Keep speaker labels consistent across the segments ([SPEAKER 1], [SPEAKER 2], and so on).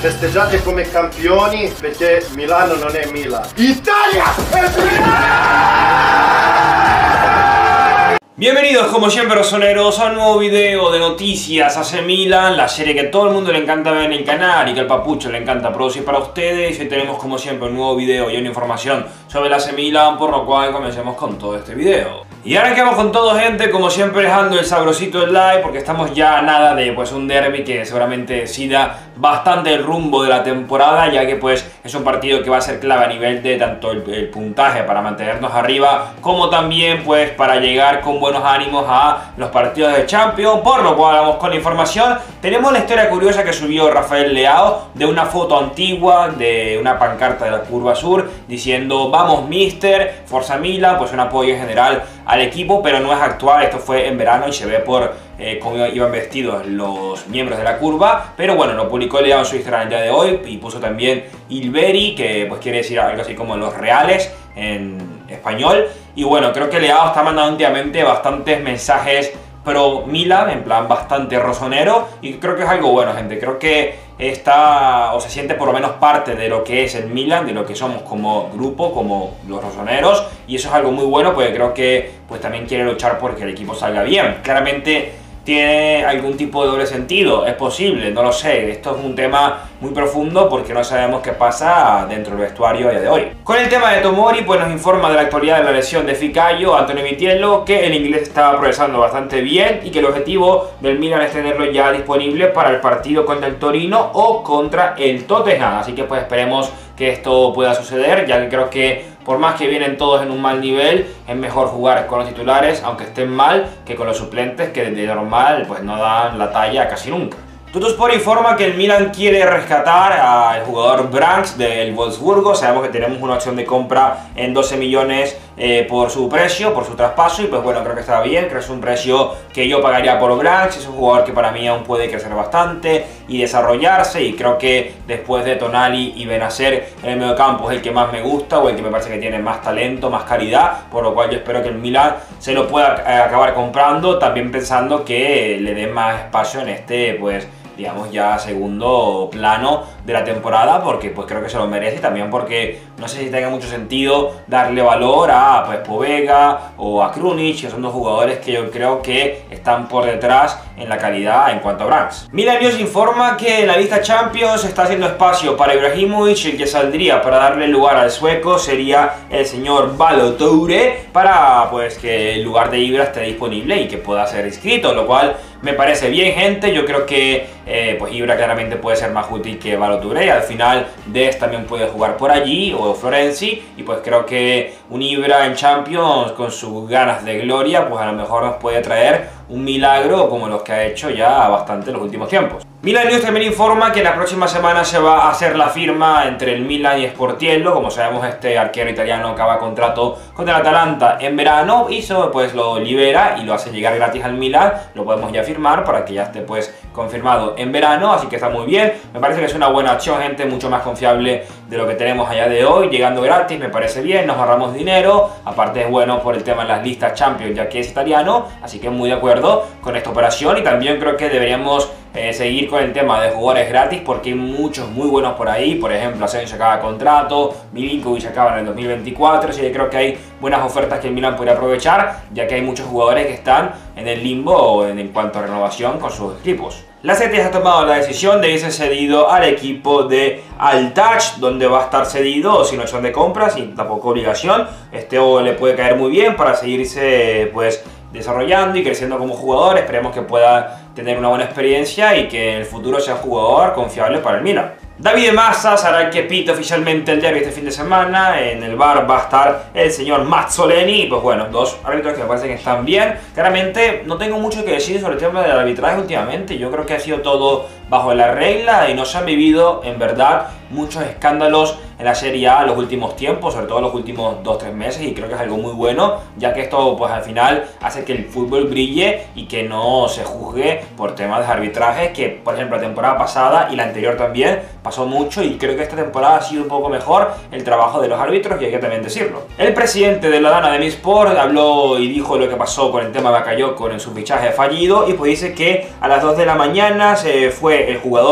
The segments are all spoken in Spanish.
[SPEAKER 1] Festeggiate come campioni perché Milano non è Milan. Italia es Milan.
[SPEAKER 2] Bienvenidos como siempre rosoneros a un nuevo video de noticias AC Milan, la serie que a todo el mundo le encanta ver en el canal y que al papucho le encanta producir para ustedes. Y hoy tenemos como siempre un nuevo video y una información sobre el AC Milan, por lo cual comencemos con todo este video. Y ahora que vamos con todo, gente, como siempre dejando el sabrosito del like, porque estamos ya a nada de pues un derbi que seguramente decida bastante el rumbo de la temporada, ya que pues es un partido que va a ser clave a nivel de tanto el puntaje para mantenernos arriba, como también pues para llegar con buenos ánimos a los partidos de Champions, por lo cual vamos con la información. Tenemos la historia curiosa que subió Rafael Leao de una foto antigua de una pancarta de la Curva Sur diciendo vamos mister, Forza Milan, pues un apoyo en general al equipo, pero no es actual, esto fue en verano y se ve por cómo iban vestidos los miembros de la curva, pero bueno, lo publicó Leao en su Instagram el día de hoy y puso también Ilveri, que pues quiere decir algo así como los reales en español. Y bueno, creo que Leao está mandando últimamente bastantes mensajes pro Milan, en plan bastante rosonero, y creo que es algo bueno, gente. Creo que está, o se siente por lo menos parte de lo que es el Milan, de lo que somos como grupo, como los rosoneros, y eso es algo muy bueno, porque creo que pues también quiere luchar porque el equipo salga bien. Claramente tiene algún tipo de doble sentido, es posible, no lo sé, esto es un tema muy profundo porque no sabemos qué pasa dentro del vestuario a día de hoy. Con el tema de Tomori, pues nos informa de la actualidad de la lesión de Ficaio, Antonio Vitiello, que el inglés estaba progresando bastante bien y que el objetivo del Milan es tenerlo ya disponible para el partido contra el Torino o contra el Tottenham, así que pues esperemos que esto pueda suceder, ya que creo que por más que vienen todos en un mal nivel, es mejor jugar con los titulares, aunque estén mal, que con los suplentes que de normal pues no dan la talla casi nunca. Tuttosport informa que el Milan quiere rescatar al jugador Branks del Wolfsburgo. Sabemos que tenemos una opción de compra en 12 millones por su precio, por su traspaso, y pues bueno, creo que está bien, creo que es un precio que yo pagaría por Branks. Es un jugador que para mí aún puede crecer bastante y desarrollarse, y creo que después de Tonali y Benacer en el medio campo es el que más me gusta, o el que me parece que tiene más talento, más calidad, por lo cual yo espero que el Milan se lo pueda acabar comprando, también pensando que le dé más espacio en este pues digamos ya segundo plano de la temporada, porque pues creo que se lo merece, y también porque no sé si tenga mucho sentido darle valor a pues Povega o a Krunic, que son dos jugadores que yo creo que están por detrás en la calidad en cuanto a Branks. Milan News informa que en la lista Champions está haciendo espacio para Ibrahimovic, el que saldría para darle lugar al sueco sería el señor Ballo-Touré, para pues que el lugar de Ibra esté disponible y que pueda ser inscrito, lo cual me parece bien, gente. Yo creo que pues Ibra claramente puede ser más útil que Ballo-Touré. Al final Dest también puede jugar por allí, o Florenzi, y pues creo que un Ibra en Champions con sus ganas de gloria pues a lo mejor nos puede traer un milagro como los que ha hecho ya bastante en los últimos tiempos. Milan News también informa que la próxima semana se va a hacer la firma entre el Milan y Sportiello. Como sabemos, este arquero italiano acaba contrato con el Atalanta en verano y eso pues lo libera y lo hace llegar gratis al Milan. Lo podemos ya firmar para que ya esté pues confirmado en verano, así que está muy bien. Me parece que es una buena opción, gente, mucho más confiable de lo que tenemos allá de hoy, llegando gratis, me parece bien, nos ahorramos dinero, aparte es bueno por el tema de las listas Champions, ya que es italiano, así que muy de acuerdo con esta operación. Y también creo que deberíamos seguir con el tema de jugadores gratis, porque hay muchos muy buenos por ahí. Por ejemplo, Asensio acaba contrato, Milinkovic acaba en el 2024, así que creo que hay buenas ofertas que el Milan podría aprovechar, ya que hay muchos jugadores que están en el limbo en cuanto a renovación con sus equipos. La CT ha tomado la decisión de irse cedido al equipo de Al-Touch, donde va a estar cedido sin opción de compra, sin tampoco obligación. Este le puede caer muy bien para seguirse pues desarrollando y creciendo como jugador. Esperemos que pueda tener una buena experiencia y que en el futuro sea un jugador confiable para el Milan. David Massas hará que pite oficialmente el derbi este fin de semana. En el bar va a estar el señor Mazzoleni. Pues bueno, dos árbitros que me parece que están bien. Claramente no tengo mucho que decir sobre el tema del arbitraje últimamente. Yo creo que ha sido todo bajo la regla y no se han vivido en verdad muchos escándalos en la Serie A en los últimos tiempos, sobre todo los últimos 2-3 meses, y creo que es algo muy bueno, ya que esto pues al final hace que el fútbol brille y que no se juzgue por temas de arbitraje, que por ejemplo la temporada pasada y la anterior también pasó mucho, y creo que esta temporada ha sido un poco mejor el trabajo de los árbitros, y hay que también decirlo. El presidente de la Dana de MiSport habló y dijo lo que pasó con el tema de Bakayoko en su fichaje fallido, y pues dice que a las 2 de la mañana se fue el jugador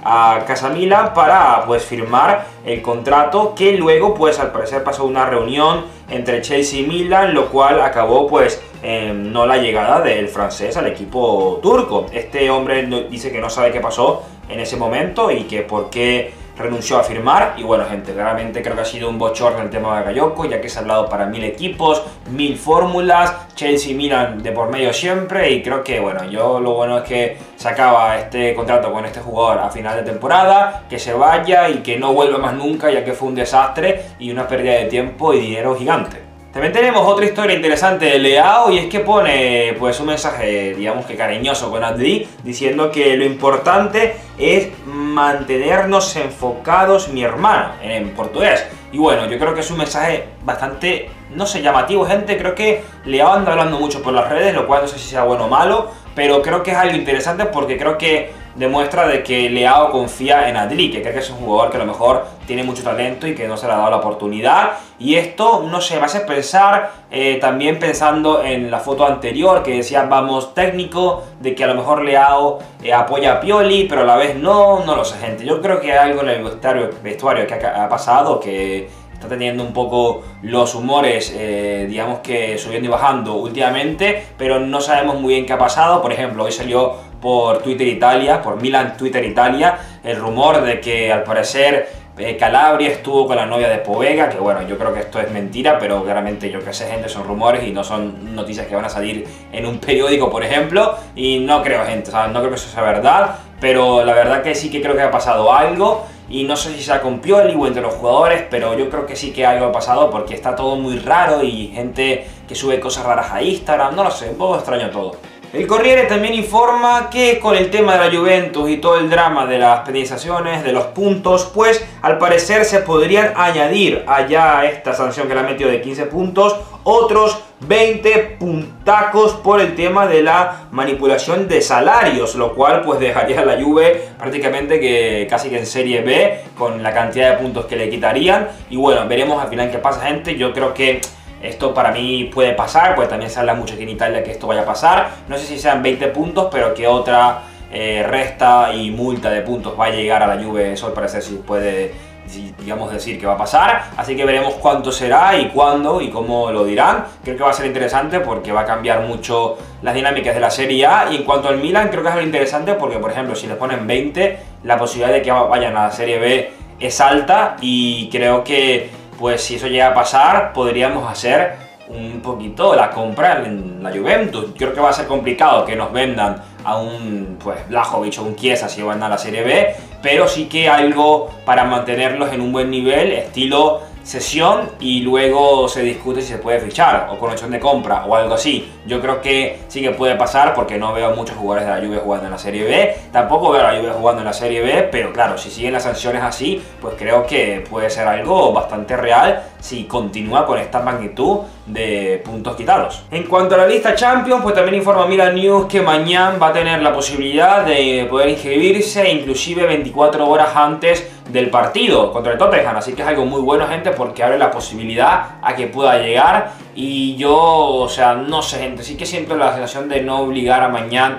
[SPEAKER 2] a Casa Milan para pues firmar el contrato, que luego pues al parecer pasó una reunión entre Chelsea y Milan, lo cual acabó pues no la llegada del francés al equipo turco. Este hombre dice que no sabe qué pasó en ese momento y que por qué renunció a firmar. Y bueno, gente, realmente creo que ha sido un bochorno el tema de Bakayoko, ya que se ha hablado para 1000 equipos, 1000 fórmulas, Chelsea y Milan de por medio siempre. Y creo que bueno, lo bueno es que se acaba este contrato con este jugador a final de temporada, que se vaya y que no vuelva más nunca, ya que fue un desastre y una pérdida de tiempo y dinero gigante. También tenemos otra historia interesante de Leao, y es que pone pues un mensaje, digamos que cariñoso con Adli, diciendo que lo importante es mantenernos enfocados, mi hermano, en portugués. Y bueno, yo creo que es un mensaje bastante, no sé, llamativo, gente. Creo que Leao anda hablando mucho por las redes, lo cual no sé si sea bueno o malo, pero creo que es algo interesante porque creo que demuestra de que Leao confía en Adli, que cree que es un jugador que a lo mejor tiene mucho talento y que no se le ha dado la oportunidad. Y esto, no sé, me hace pensar, también pensando en la foto anterior que decía vamos técnico, de que a lo mejor Leao apoya a Pioli, pero a la vez no lo sé, gente. Yo creo que hay algo en el vestuario que ha pasado, que está teniendo un poco los humores, digamos que subiendo y bajando últimamente, pero no sabemos muy bien qué ha pasado. Por ejemplo, hoy salió por Twitter Italia, por Milan Twitter Italia, el rumor de que al parecer Calabria estuvo con la novia de Povega, que bueno, yo creo que esto es mentira, pero claramente yo que sé, gente, son rumores y no son noticias que van a salir en un periódico, por ejemplo, y no creo, gente, o sea, no creo que eso sea verdad, pero la verdad que sí que creo que ha pasado algo. Y no sé si sea con Pioli o entre los jugadores, pero yo creo que sí que algo ha pasado porque está todo muy raro y gente que sube cosas raras a Instagram, no lo sé, un poco extraño todo. El Corriere también informa que con el tema de la Juventus y todo el drama de las penalizaciones, de los puntos, pues al parecer se podrían añadir allá a esta sanción que le ha metido de 15 puntos, otros 20 puntacos por el tema de la manipulación de salarios, lo cual pues dejaría a la Juve prácticamente que casi que en Serie B con la cantidad de puntos que le quitarían. Y bueno, veremos al final qué pasa, gente. Yo creo que esto para mí puede pasar, pues también se habla mucho aquí en Italia que esto vaya a pasar. No sé si sean 20 puntos, pero que otra resta y multa de puntos va a llegar a la Juve, eso al parecer sí puede, digamos, decir que va a pasar. Así que veremos cuánto será y cuándo y cómo lo dirán. Creo que va a ser interesante porque va a cambiar mucho las dinámicas de la Serie A. Y en cuanto al Milan, creo que es algo interesante porque, por ejemplo, si les ponen 20, la posibilidad de que vayan a la Serie B es alta. Y creo que pues si eso llega a pasar, podríamos hacer un poquito la compra en la Juventus. Creo que va a ser complicado que nos vendan a un pues Vlahovic o un Chiesa si van a la Serie B, pero sí que algo para mantenerlos en un buen nivel, estilo cesión, y luego se discute si se puede fichar o con opción de compra o algo así. Yo creo que sí que puede pasar porque no veo muchos jugadores de la Juve jugando en la Serie B, tampoco veo a la Juve jugando en la Serie B, pero claro, si siguen las sanciones así, pues creo que puede ser algo bastante real si continúa con esta magnitud de puntos quitados. En cuanto a la lista Champions, pues también informa Milan News que mañana va a tener la posibilidad de poder inscribirse inclusive 24 horas antes del partido contra el Tottenham, así que es algo muy bueno, gente, porque abre la posibilidad a que pueda llegar. Y yo, o sea, no sé, gente, sí que siento la sensación de no obligar a mañana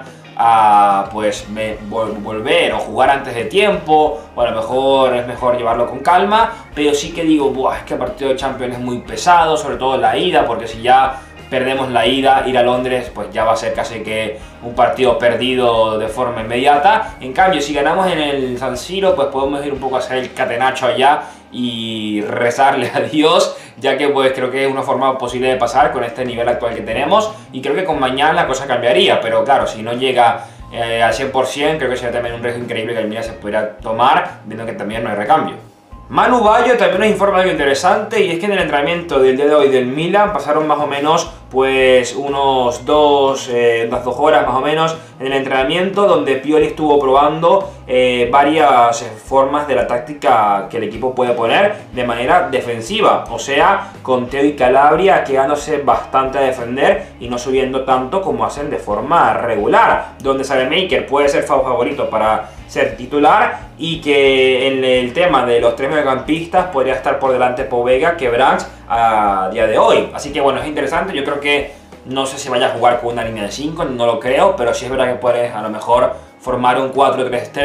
[SPEAKER 2] a pues volver o jugar antes de tiempo, o a lo mejor es mejor llevarlo con calma, pero sí que digo, buah, es que el partido de Champions es muy pesado, sobre todo la ida, porque si ya perdemos la ida, ir a Londres pues ya va a ser casi que un partido perdido de forma inmediata. En cambio, si ganamos en el San Siro, pues podemos ir un poco a hacer el catenacho allá y rezarle a Dios, ya que pues creo que es una forma posible de pasar con este nivel actual que tenemos, y creo que con mañana la cosa cambiaría, pero claro, si no llega al 100%, creo que sería también un riesgo increíble que el Milan se pudiera tomar, viendo que también no hay recambio. Manu Bayo también nos informa algo interesante, y es que en el entrenamiento del día de hoy del Milan pasaron más o menos pues unas 2 horas más o menos en el entrenamiento, donde Pioli estuvo probando varias formas de la táctica que el equipo puede poner de manera defensiva, o sea, con Theo y Calabria quedándose bastante a defender y no subiendo tanto como hacen de forma regular, donde Saelemaekers puede ser favorito para ser titular, y que en el tema de los 3 mediocampistas podría estar por delante Povega que Brands a día de hoy. Así que bueno, es interesante. Yo creo que no sé si vaya a jugar con una línea de 5, no lo creo, pero sí es verdad que puedes a lo mejor formar un 4-3-3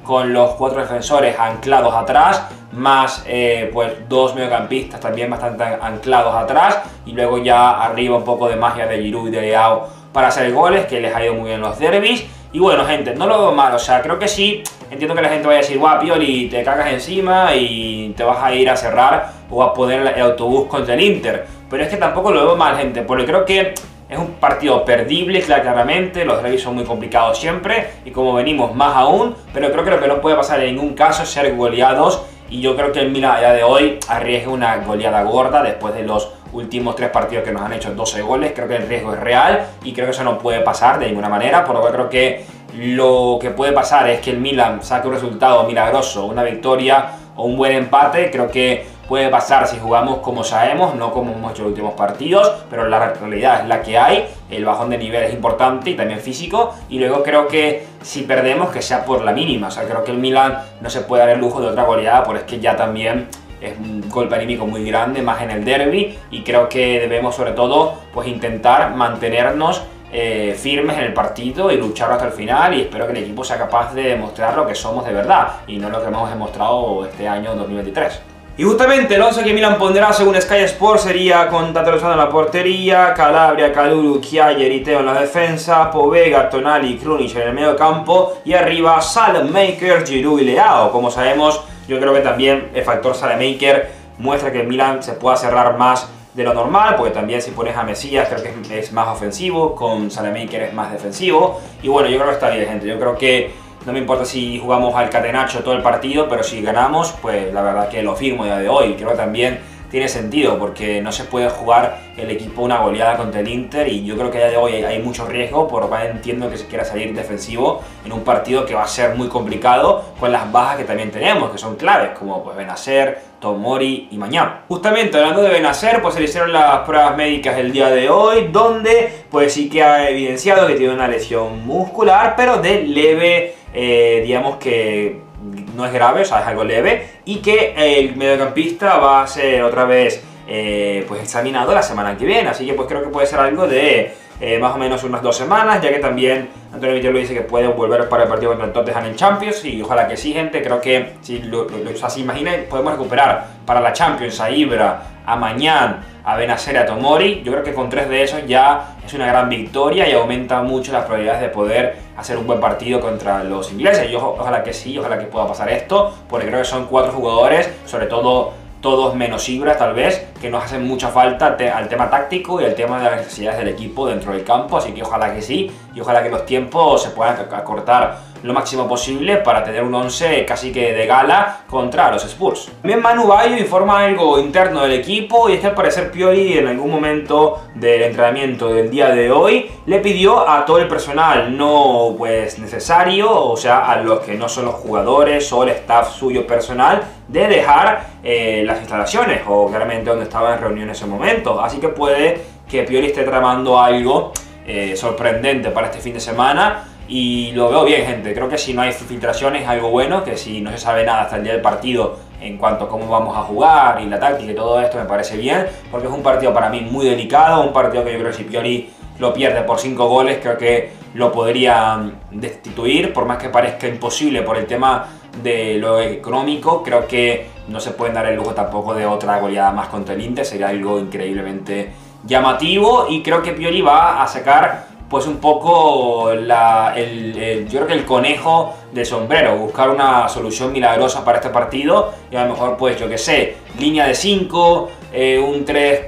[SPEAKER 2] con los 4 defensores anclados atrás, más pues 2 mediocampistas también bastante anclados atrás, y luego ya arriba un poco de magia de Giroud y de Leao para hacer goles, que les ha ido muy bien los derbis. Y bueno, gente, no lo veo mal, o sea, creo que sí, entiendo que la gente vaya a decir, guau, Pioli, te cagas encima y te vas a ir a cerrar o a poner el autobús contra el Inter, pero es que tampoco lo veo mal, gente, porque creo que es un partido perdible, claramente, los derbis son muy complicados siempre, y como venimos más aún, pero creo que lo que no puede pasar en ningún caso es ser goleados, y yo creo que el Milan a día de hoy arriesga una goleada gorda después de los últimos 3 partidos que nos han hecho 12 goles. Creo que el riesgo es real y creo que eso no puede pasar de ninguna manera, por lo que creo que lo que puede pasar es que el Milan saque un resultado milagroso, una victoria o un buen empate. Creo que puede pasar si jugamos como sabemos, no como hemos hecho en los últimos partidos, pero la realidad es la que hay. El bajón de nivel es importante y también físico, y luego creo que si perdemos que sea por la mínima. O sea, creo que el Milan no se puede dar el lujo de otra goleada, porque es que ya también es un golpe anímico muy grande, más en el derby, y creo que debemos sobre todo pues intentar mantenernos firmes en el partido y luchar hasta el final, y espero que el equipo sea capaz de demostrar lo que somos de verdad y no lo que hemos demostrado este año 2023. Y justamente el 11 que Milan pondrá según Sky Sports sería con Tato Lozano en la portería, Calabria, Kalulu, Kjaer y Teo en la defensa, Povega, Tonali, Krunic en el medio campo, y arriba Salemaker, Giroud y Leao. Como sabemos, yo creo que también el factor Salemaker muestra que el Milan se pueda cerrar más de lo normal, porque también si pones a Mesías creo que es más ofensivo, con Salemaker es más defensivo, y bueno, yo creo que está bien, gente. Yo creo que no me importa si jugamos al catenaccio todo el partido, pero si ganamos, pues la verdad que lo firmo ya de hoy. Creo que también tiene sentido, porque no se puede jugar el equipo una goleada contra el Inter, y yo creo que ya de hoy hay mucho riesgo, por lo cual entiendo que se quiera salir defensivo en un partido que va a ser muy complicado, con las bajas que también tenemos, que son claves, como pues Benacer, Tomori y Mañán. Justamente hablando de Benacer, pues se le hicieron las pruebas médicas el día de hoy, donde pues sí que ha evidenciado que tiene una lesión muscular, pero de leve, digamos que no es grave, o sea, es algo leve, y que el mediocampista va a ser otra vez pues examinado la semana que viene, así que pues creo que puede ser algo de más o menos unas 2 semanas, ya que también Antonio Vitello dice que puede volver para el partido contra el Tottenham en Champions, y ojalá que sí, gente. Creo que si se imaginen, podemos recuperar para la Champions a Ibra, a Mañán, a Benacer, a Tomori. Yo creo que con 3 de esos ya es una gran victoria y aumenta mucho las probabilidades de poder hacer un buen partido contra los ingleses. Yo ojalá que sí, ojalá que pueda pasar esto, porque creo que son 4 jugadores, sobre todo todos menos Ibra tal vez, que nos hacen mucha falta al tema táctico y al tema de las necesidades del equipo dentro del campo, así que ojalá que sí, y ojalá que los tiempos se puedan acortar lo máximo posible para tener un 11 casi que de gala contra los Spurs. También Manu Bayo informa algo interno del equipo, y es que al parecer Pioli en algún momento del entrenamiento del día de hoy le pidió a todo el personal no pues necesario, o sea, a los que no son los jugadores o el staff suyo personal, de dejar las instalaciones o claramente donde estaba en reunión en ese momento. Así que puede que Pioli esté tramando algo sorprendente para este fin de semana, y lo veo bien, gente. Creo que si no hay filtraciones es algo bueno, que si no se sabe nada hasta el día del partido en cuanto a cómo vamos a jugar y la táctica y todo esto, me parece bien, porque es un partido para mí muy delicado, un partido que yo creo que si Pioli lo pierde por 5 goles, creo que lo podría destituir, por más que parezca imposible por el tema de lo económico. Creo que no se pueden dar el lujo tampoco de otra goleada más contra el Inter, sería algo increíblemente llamativo, y creo que Pioli va a sacar pues un poco yo creo que el conejo del sombrero, buscar una solución milagrosa para este partido, y a lo mejor pues yo que sé, línea de 5, un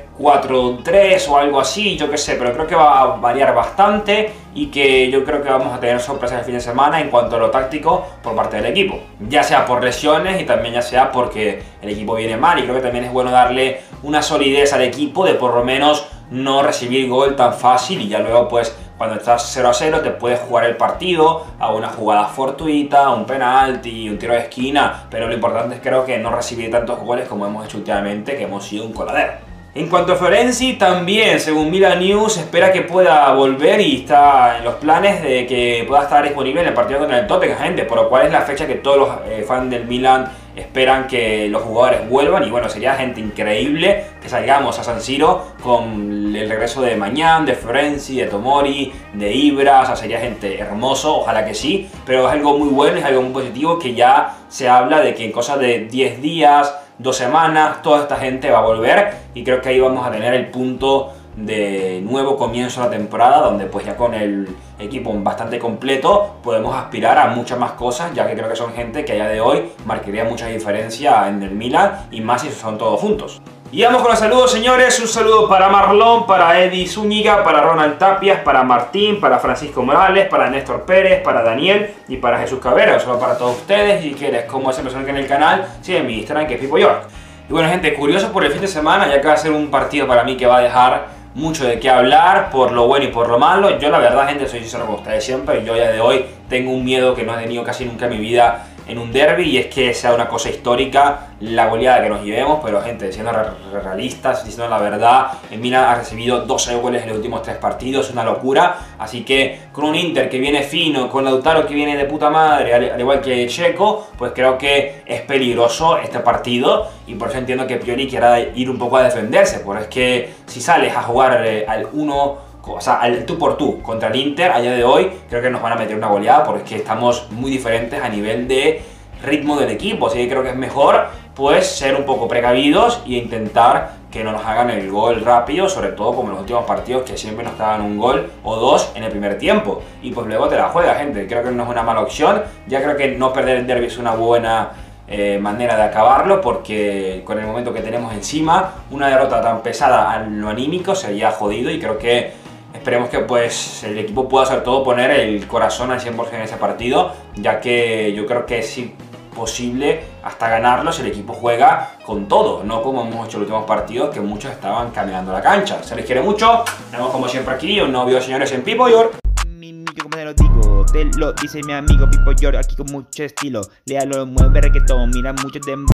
[SPEAKER 2] 3-4-3 o algo así, yo que sé, pero creo que va a variar bastante, y que yo creo que vamos a tener sorpresas el fin de semana en cuanto a lo táctico por parte del equipo, ya sea por lesiones y también ya sea porque el equipo viene mal, y creo que también es bueno darle una solidez al equipo de por lo menos no recibir gol tan fácil, y ya luego pues cuando estás 0-0 te puedes jugar el partido a una jugada fortuita, un penalti, un tiro de esquina, pero lo importante es creo que no recibir tantos goles como hemos hecho últimamente, que hemos sido un coladero. En cuanto a Florenzi, también según Milan News espera que pueda volver, y está en los planes de que pueda estar disponible en el partido contra el Tottenham, gente, por lo cual es la fecha que todos los fans del Milan esperan que los jugadores vuelvan y bueno, sería gente increíble que salgamos a San Siro con el regreso de Mañán, de Florenzi, de Tomori, de Ibra, o sea, sería gente hermoso, ojalá que sí, pero es algo muy bueno, es algo muy positivo que ya se habla de que en cosas de 10 días, 2 semanas, toda esta gente va a volver y creo que ahí vamos a tener el punto de nuevo comienzo de la temporada donde pues ya con el equipo bastante completo podemos aspirar a muchas más cosas, ya que creo que son gente que a día de hoy marcaría mucha diferencia en el Milan y más si son todos juntos. Y vamos con los saludos, señores. Un saludo para Marlon, para Eddie Zúñiga, para Ronald Tapias, para Martín, para Francisco Morales, para Néstor Pérez, para Daniel y para Jesús Cabrera. Un saludo para todos ustedes. Y si quieres cómo se me suena en el canal, sigue mi Instagram, que es Pipo York. Y bueno, gente, curioso por el fin de semana, ya que va a ser un partido para mí que va a dejar mucho de qué hablar, por lo bueno y por lo malo. Yo la verdad, gente, soy sincero con ustedes siempre. Yo ya de hoy tengo un miedo que no he tenido casi nunca en mi vida en un derby, y es que sea una cosa histórica la goleada que nos llevemos, pero gente, siendo realistas, diciendo la verdad, el Milan ha recibido 12 goles en los últimos 3 partidos, es una locura, así que con un Inter que viene fino, con Lautaro que viene de puta madre, al igual que Checo, pues creo que es peligroso este partido, y por eso entiendo que Pioli quiera ir un poco a defenderse, porque es que si sales a jugar al 1, o sea, al tú por tú contra el Inter a día de hoy, creo que nos van a meter una goleada porque es que estamos muy diferentes a nivel de ritmo del equipo, así que creo que es mejor pues ser un poco precavidos e intentar que no nos hagan el gol rápido, sobre todo como en los últimos partidos que siempre nos daban un gol o 2 en el primer tiempo y pues luego te la juegas, gente. Creo que no es una mala opción, ya creo que no perder el derbi es una buena manera de acabarlo, porque con el momento que tenemos encima, una derrota tan pesada a lo anímico sería jodido, y creo que esperemos que pues el equipo pueda sobre todo poner el corazón al 100% en ese partido, ya que yo creo que es posible hasta ganarlo si el equipo juega con todo, no como hemos hecho en los últimos partidos que muchos estaban caminando la cancha. Se les quiere mucho, nos vemos como siempre aquí, un nuevo video, señores, en Pipo York.
[SPEAKER 3] Como te lo digo, te lo dice mi amigo Pipo York, aquí con mucho estilo. Léalo, mueve reggaetón, mira mucho de